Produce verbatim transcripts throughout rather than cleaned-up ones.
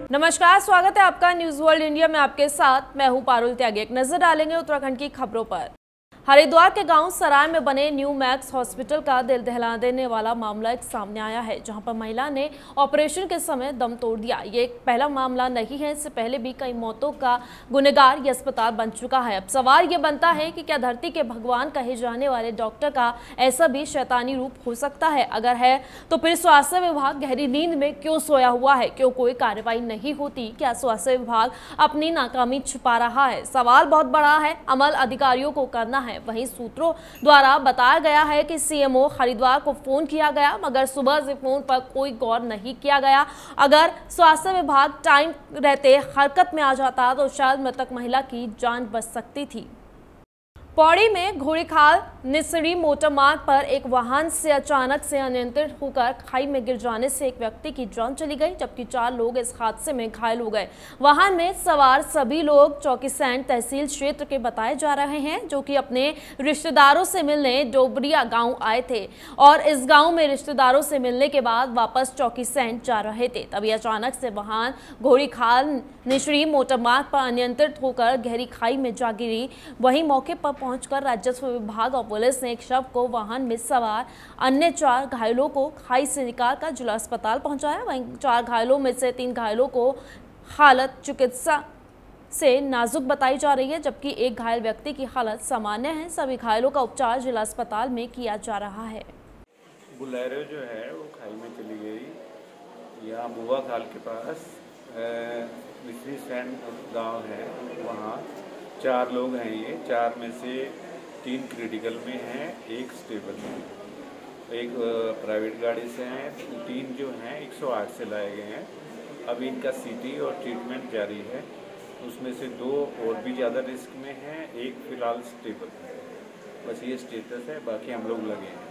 नमस्कार, स्वागत है आपका न्यूज वर्ल्ड इंडिया में। आपके साथ मैं हूं पारुल त्यागी। एक नजर डालेंगे उत्तराखंड की खबरों पर। हरिद्वार के गांव सराय में बने न्यू मैक्स हॉस्पिटल का दिल दहला देने वाला मामला एक सामने आया है, जहां पर महिला ने ऑपरेशन के समय दम तोड़ दिया। ये एक पहला मामला नहीं है, इससे पहले भी कई मौतों का गुनहगार ये अस्पताल बन चुका है। अब सवाल ये बनता है कि क्या धरती के भगवान कहे जाने वाले डॉक्टर का ऐसा भी शैतानी रूप हो सकता है? अगर है तो फिर स्वास्थ्य विभाग गहरी नींद में क्यों सोया हुआ है? क्यों कोई कार्रवाई नहीं होती? क्या स्वास्थ्य विभाग अपनी नाकामी छिपा रहा है? सवाल बहुत बड़ा है, अमल अधिकारियों को करना है। वहीं सूत्रों द्वारा बताया गया है कि सीएमओ हरिद्वार को फोन किया गया, मगर सुबह से फोन पर कोई गौर नहीं किया गया। अगर स्वास्थ्य विभाग टाइम रहते हरकत में आ जाता तो शायद मृतक महिला की जान बच सकती थी। पौड़ी में घोड़ीखाल निसरी मोटर मार्ग पर एक वाहन से अचानक से अनियंत्रित होकर खाई में गिर जाने से एक व्यक्ति की जान चली गई, जबकि चार लोग इस हादसे में घायल हो गए। वाहन में सवार सभी लोग चौकीसैंण तहसील क्षेत्र के बताए जा रहे हैं, जो कि अपने रिश्तेदारों से मिलने डोबरिया गांव आए थे और इस गांव में रिश्तेदारों से मिलने के बाद वापस चौकीसैंण जा रहे थे। तभी अचानक से वाहन घोड़ीखाल निसरी मोटर मार्ग पर अनियंत्रित होकर गहरी खाई में जा गिरी। वहीं मौके पर पहुंचकर राजस्व विभाग और पुलिस ने एक शव को वाहन में सवार अन्य चार घायलों को खाई से निकालकर जिला अस्पताल पहुंचाया। वहीं चार घायलों में से तीन घायलों को हालत चिकित्सा से नाजुक बताई जा रही है, जबकि एक घायल व्यक्ति की हालत सामान्य है। सभी घायलों का उपचार जिला अस्पताल में किया जा रहा है। बुलेरो जो है वो खाई में चली गई। यहाँ बुआ खाल के पास मिश्री सैंड गाँव है, वहाँ चार लोग हैं। ये चार में से तीन क्रिटिकल में हैं, एक स्टेबल में, एक प्राइवेट गाड़ी से हैं, तीन जो हैं एक सौ आठ से लाए गए हैं। अभी इनका सीटी और ट्रीटमेंट जारी है। उसमें से दो और भी ज़्यादा रिस्क में हैं, एक फ़िलहाल स्टेबल है। बस ये स्टेटस है, बाकी हम लोग लगे हैं।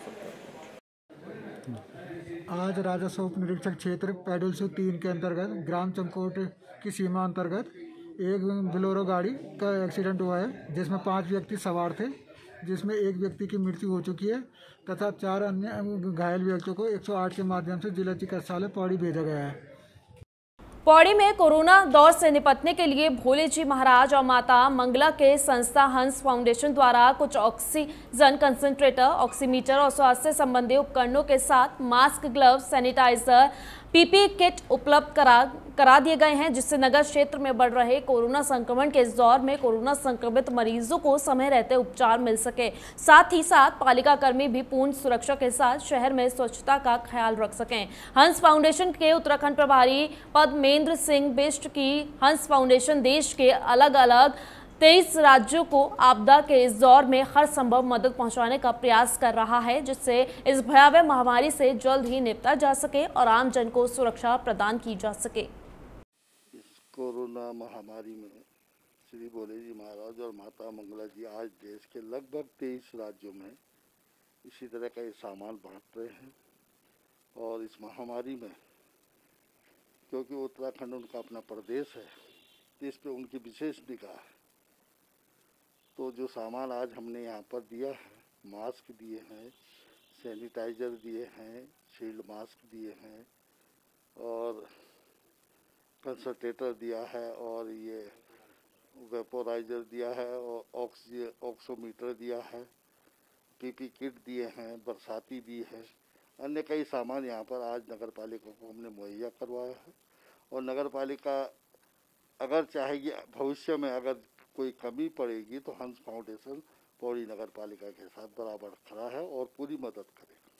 आज राजस्व उप निरीक्षक क्षेत्र पैडल सौ तीन के अंतर्गत ग्राम चमकोट की सीमा अंतर्गत एक बोलेरो गाड़ी का एक्सीडेंट हुआ है, जिसमें पांच व्यक्ति सवार थे, जिसमें एक व्यक्ति की मृत्यु हो चुकी है तथा चार अन्य घायल व्यक्तियों को एक सौ आठ के माध्यम से जिला चिकित्सालय पौड़ी भेजा गया है। पौड़ी में कोरोना दौर से निपटने के लिए भोले जी महाराज और माता मंगला के संस्था हंस फाउंडेशन द्वारा कुछ ऑक्सीजन कंसंट्रेटर, ऑक्सीमीटर और स्वास्थ्य संबंधी उपकरणों के साथ mask, gloves, sanitiser, PP kit उपलब्ध करा करा दिए गए हैं, जिससे नगर क्षेत्र में बढ़ रहे कोरोना संक्रमण के इस दौर में कोरोना संक्रमित मरीजों को समय रहते उपचार मिल सके। साथ ही साथ पालिका कर्मी भी पूर्ण सुरक्षा के साथ शहर में स्वच्छता का ख्याल रख सकें। हंस फाउंडेशन के उत्तराखंड प्रभारी पद्मेंद्र सिंह बिष्ट की हंस फाउंडेशन देश के अलग अलग तेईस राज्यों को आपदा के इस दौर में हर संभव मदद पहुंचाने का प्रयास कर रहा है, जिससे इस भयावह महामारी से जल्द ही निपटा जा सके और आम जन को सुरक्षा प्रदान की जा सके। इस कोरोना महामारी में श्री भोले जी महाराज और माता मंगला जी आज देश के लगभग तेईस राज्यों में इसी तरह का ये सामान बांट रहे हैं। और इस महामारी में क्योंकि उत्तराखंड उनका अपना प्रदेश है, तो इस पर उनकी विशेष निगाह है। तो जो सामान आज हमने यहाँ पर दिया है, मास्क दिए हैं, सैनिटाइज़र दिए हैं, शील्ड मास्क दिए हैं और कंसंट्रेटर दिया है और ये वेपोराइज़र दिया है और ऑक्सी ऑक्सोमीटर दिया है, पीपी किट दिए हैं, बरसाती दी है, अन्य कई सामान यहाँ पर आज नगर पालिका को हमने मुहैया करवाया है। और नगर पालिका अगर चाहेगी भविष्य में अगर कोई कमी पड़ेगी तो हंस फाउंडेशन पौड़ी नगर पालिका के साथ बराबर खड़ा है और पूरी मदद करेगा।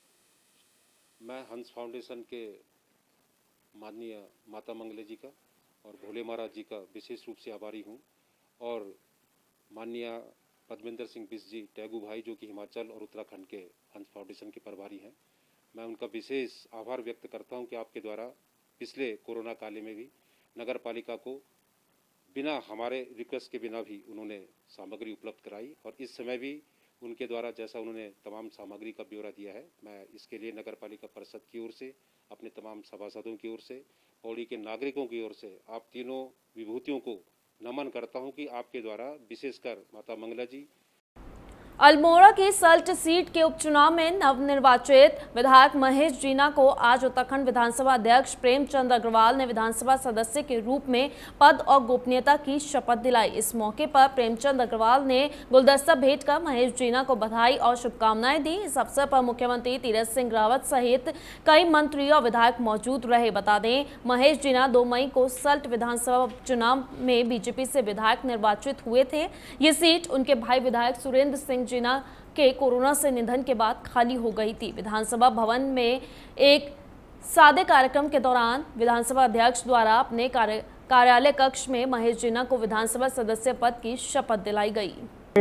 मैं हंस फाउंडेशन के माननीय माता मंगला जी का और भोले महाराज जी का विशेष रूप से आभारी हूँ और माननीय पद्मेंद्र सिंह बिष्ट जी टैगू भाई, जो कि हिमाचल और उत्तराखंड के हंस फाउंडेशन के प्रभारी हैं, मैं उनका विशेष आभार व्यक्त करता हूँ कि आपके द्वारा पिछले कोरोना काल में भी नगर पालिका को बिना हमारे रिक्वेस्ट के बिना भी उन्होंने सामग्री उपलब्ध कराई और इस समय भी उनके द्वारा जैसा उन्होंने तमाम सामग्री का ब्यौरा दिया है, मैं इसके लिए नगर पालिका परिषद की ओर से, अपने तमाम सभासदों की ओर से, पौड़ी के नागरिकों की ओर से आप तीनों विभूतियों को नमन करता हूं कि आपके द्वारा विशेषकर माता मंगला जी अल्मोड़ा की सल्ट सीट के उपचुनाव में नवनिर्वाचित विधायक महेश जीना को आज उत्तराखंड विधानसभा अध्यक्ष प्रेमचंद अग्रवाल ने विधानसभा सदस्य के रूप में पद और गोपनीयता की शपथ दिलाई। इस मौके पर प्रेमचंद अग्रवाल ने गुलदस्ता भेंट कर महेश जीना को बधाई और शुभकामनाएं दी। इस अवसर पर मुख्यमंत्री तीरथ सिंह रावत सहित कई मंत्री और विधायक मौजूद रहे। बता दें, महेश जीना दो मई को सल्ट विधानसभा उपचुनाव में बीजेपी से विधायक निर्वाचित हुए थे। ये सीट उनके भाई विधायक सुरेंद्र सिंह जीना के कोरोना से निधन के बाद खाली हो गई थी। विधानसभा भवन में एक सादे कार्यक्रम के दौरान विधानसभा अध्यक्ष द्वारा अपने कार्य कार्यालय कक्ष में महेश जीना को विधानसभा सदस्य पद की शपथ दिलाई गई।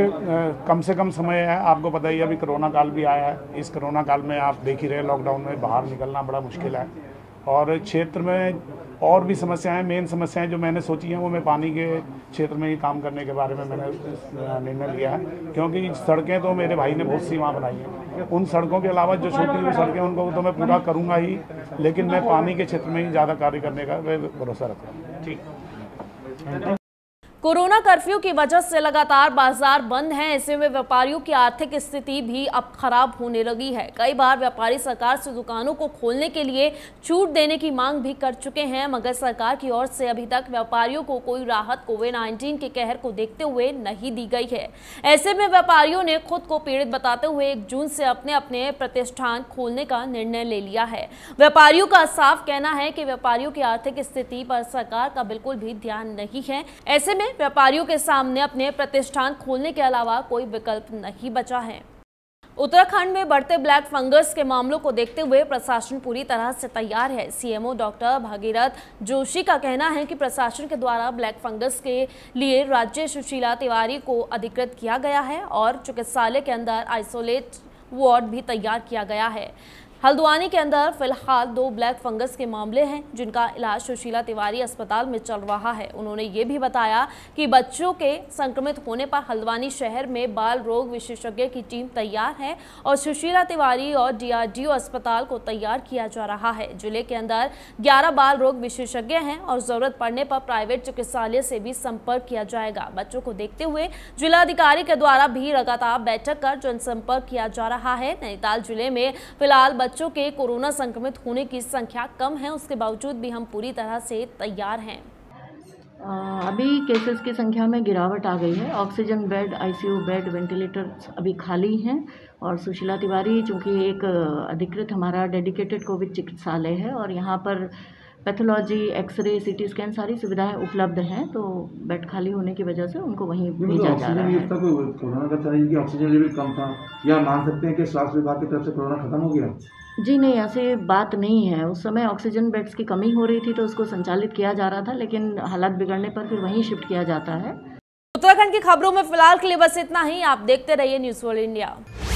कम से कम समय है, आपको पता ही अभी कोरोना काल भी आया है। इस कोरोना काल में आप देख ही रहे, लॉकडाउन में बाहर निकलना बड़ा मुश्किल है और क्षेत्र में और भी समस्याएं, मेन समस्याएं जो मैंने सोची हैं वो मैं पानी के क्षेत्र में ही काम करने के बारे में मैंने निर्णय लिया है, क्योंकि सड़कें तो मेरे भाई ने बहुत सी वहाँ बनाई हैं। उन सड़कों के अलावा जो छोटी हुई सड़कें उनको तो मैं पूरा करूँगा ही, लेकिन मैं पानी के क्षेत्र में ही ज़्यादा कार्य करने का भरोसा रखता हूँ। ठीक। कोरोना कर्फ्यू की वजह से लगातार बाजार बंद हैं। ऐसे में व्यापारियों की आर्थिक स्थिति भी अब खराब होने लगी है। कई बार व्यापारी सरकार से दुकानों को खोलने के लिए छूट देने की मांग भी कर चुके हैं, मगर सरकार की ओर से अभी तक व्यापारियों को कोई राहत कोविड उन्नीस के कहर को देखते हुए नहीं दी गई है। ऐसे में व्यापारियों ने खुद को पीड़ित बताते हुए एक जून से अपने अपने प्रतिष्ठान खोलने का निर्णय ले लिया है। व्यापारियों का साफ कहना है कि व्यापारियों की आर्थिक स्थिति पर सरकार का बिल्कुल भी ध्यान नहीं है। ऐसे में व्यापारियों के सामने अपने प्रतिष्ठान खोलने के अलावा कोई विकल्प नहीं बचा है। उत्तराखंड में बढ़ते ब्लैक फंगस के मामलों को देखते हुए प्रशासन पूरी तरह से तैयार है। सीएमओ डॉक्टर भागीरथ जोशी का कहना है कि प्रशासन के द्वारा ब्लैक फंगस के लिए राज्य सुशीला तिवारी को अधिकृत किया गया है और चिकित्सालय के अंदर आइसोलेट वार्ड भी तैयार किया गया है। हल्द्वानी के अंदर फिलहाल दो ब्लैक फंगस के मामले हैं, जिनका इलाज सुशीला तिवारी अस्पताल में चल रहा है। उन्होंने ये भी बताया कि बच्चों के संक्रमित होने पर हल्द्वानी शहर में बाल रोग विशेषज्ञ की टीम तैयार है और सुशीला तिवारी और डीआरडीओ अस्पताल को तैयार किया जा रहा है। जिले के अंदर ग्यारह बाल रोग विशेषज्ञ हैं और जरूरत पड़ने पर प्राइवेट चिकित्सालय से भी संपर्क किया जाएगा। बच्चों को देखते हुए जिलाधिकारी के द्वारा भी लगातार बैठक कर जनसंपर्क किया जा रहा है। नैनीताल जिले में फिलहाल बच्चों के कोरोना संक्रमित होने की संख्या कम है, उसके बावजूद भी हम पूरी तरह से तैयार हैं। अभी केसेस की संख्या में गिरावट आ गई है। Oxygen bed, ICU bed, ventilator अभी खाली हैं और सुशीला तिवारी चूँकि एक अधिकृत हमारा डेडिकेटेड कोविड चिकित्सालय है और यहाँ पर पैथोलॉजी, एक्सरे, सीटी स्कैन सारी सुविधाएं उपलब्ध हैं, तो बेड खाली होने की वजह से उनको वहीं भेजा जा रहा है। कोरोना का था कि ऑक्सीजन लेवल कम था, या मान सकते हैं कि स्वास्थ्य विभाग की तरफ से कोरोना खत्म हो गया? जी नहीं, ऐसी बात नहीं है। उस समय ऑक्सीजन बेड्स की कमी हो रही थी तो उसको संचालित किया जा रहा था, लेकिन हालात बिगड़ने पर फिर वहीं शिफ्ट किया जाता है। उत्तराखंड की खबरों में फिलहाल के लिए बस इतना ही। आप देखते रहिए न्यूज़ वर्ल्ड इंडिया।